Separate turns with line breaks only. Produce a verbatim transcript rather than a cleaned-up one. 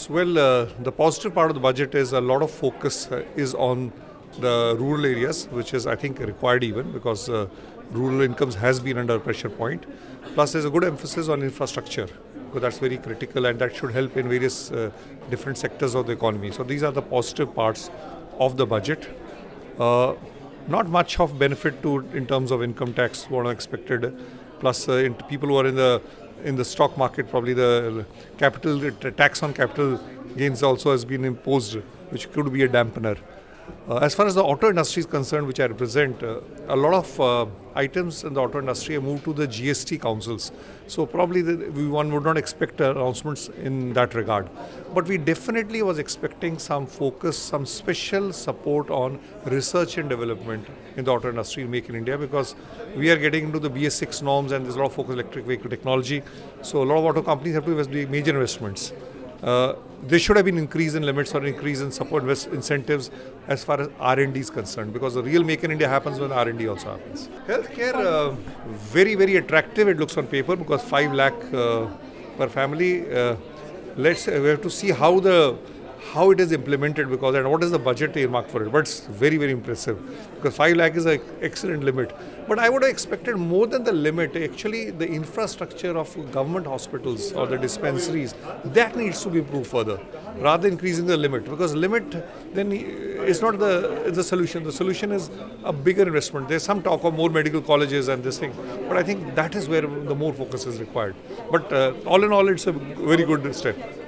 Well, uh, the positive part of the budget is a lot of focus uh, is on the rural areas, which is, I think, required even because uh, rural incomes has been under a pressure point. Plus, there's a good emphasis on infrastructure because that's very critical and that should help in various uh, different sectors of the economy. So these are the positive parts of the budget. Uh, not much of benefit to in terms of income tax what I expected. Plus, uh, in people who are in the in the stock market, probably the capital the tax on capital gains also has been imposed, which could be a dampener. Uh, as far as the auto industry is concerned, which I represent, uh, a lot of uh, items in the auto industry have moved to the G S T councils. So probably the, we, one would not expect announcements in that regard. But we definitely was expecting some focus, some special support on research and development in the auto industry, Make in India, because we are getting into the B S six norms and there's a lot of focus on electric vehicle technology. So a lot of auto companies have to invest major investments. Uh, there should have been increase in limits or increase in support invest incentives as far as R and D is concerned, because the real Make in India happens when R and D also happens. Healthcare, uh, very, very attractive it looks on paper because five lakh uh, per family. Uh, let's uh, we have to see how the how it is implemented because and what is the budget earmarked for it. But it's very, very impressive because five lakh is an excellent limit. But I would have expected more than the limit. Actually, the infrastructure of government hospitals or the dispensaries, that needs to be improved further rather than increasing the limit, because limit then is not the, the solution. The solution is a bigger investment. There's some talk of more medical colleges and this thing, but I think that is where the more focus is required. But uh, all in all, it's a very good step.